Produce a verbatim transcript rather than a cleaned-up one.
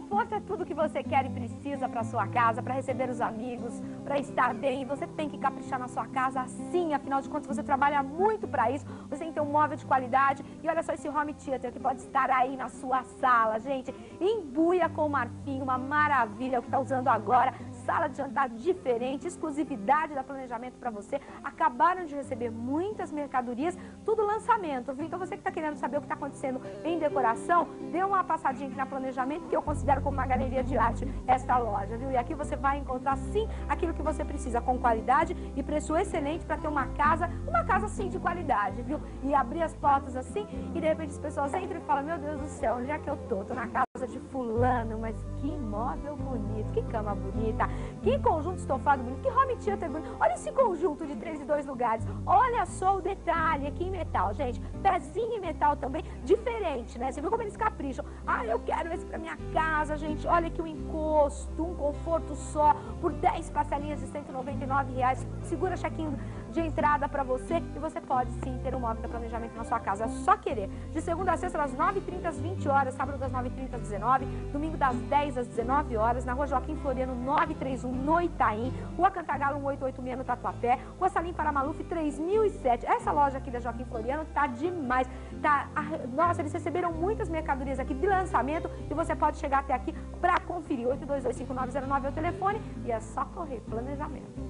Conforto é tudo que você quer e precisa para sua casa, para receber os amigos, para estar bem. Você tem que caprichar na sua casa assim, afinal de contas você trabalha muito para isso. Você tem que ter um móvel de qualidade. E olha só esse home theater que pode estar aí na sua sala, gente. Embuia com marfim, uma maravilha o que está usando agora. Sala de jantar diferente, exclusividade da Planejamento para você. Acabaram de receber muitas mercadorias, tudo lançamento, viu? Então você que está querendo saber o que está acontecendo em decoração, dê uma passadinha aqui na Planejamento, que eu considero como uma galeria de arte esta loja, viu? E aqui você vai encontrar sim aquilo que você precisa, com qualidade e preço excelente para ter uma casa, uma casa sim de qualidade, viu? E abrir as portas assim e de repente as pessoas entram e falam, meu Deus do céu, onde é que eu tô? Tô na casa de fulano, mas que móvel bonito, que cama bonita, que conjunto estofado bonito, que home theater bonito. Olha esse conjunto de três e dois lugares. Olha só o detalhe aqui em metal, gente. Pezinho em metal também, diferente, né? Você viu como eles capricham. Ah, eu quero esse pra minha casa, gente. Olha aqui o encosto, um conforto só, por dez parcelinhas de cento e noventa e nove reais. Segura chequinho de entrada pra você e você pode sim ter um móvel de Planejamento na sua casa. É só querer. De segunda a sexta, das nove e trinta às vinte horas, sábado das nove e trinta às dezenove, domingo das dez às dezenove horas, na rua Joaquim Floriano novecentos e trinta e um, no Itaim, rua Cantagalo cento e oitenta e seis no Tatuapé, rua Salim Paramaluf três mil e sete. Essa loja aqui da Joaquim Floriano tá demais. Tá, nossa, eles receberam muitas mercadorias aqui de lançamento e você pode chegar até aqui para conferir. oito dois dois cinco nove zero nove é o telefone e é só correr. Planejamento.